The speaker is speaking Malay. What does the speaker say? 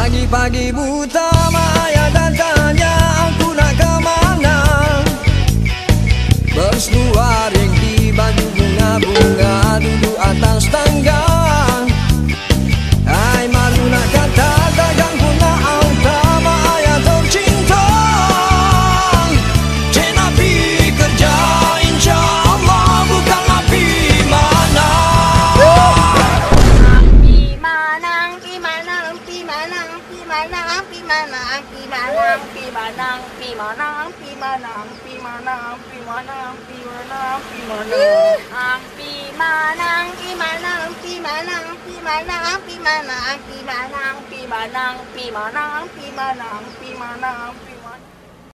Pagi-pagi buta Maya dan tanya aku nak ke mana. Berseluar yang di baju bunga-bunga, duduk atas tangga. Hai malu nak kata takkan ku nak auta Maya tercinta. Cik Nabi kerja insyaAllah bukanlah pi mana. Pi manang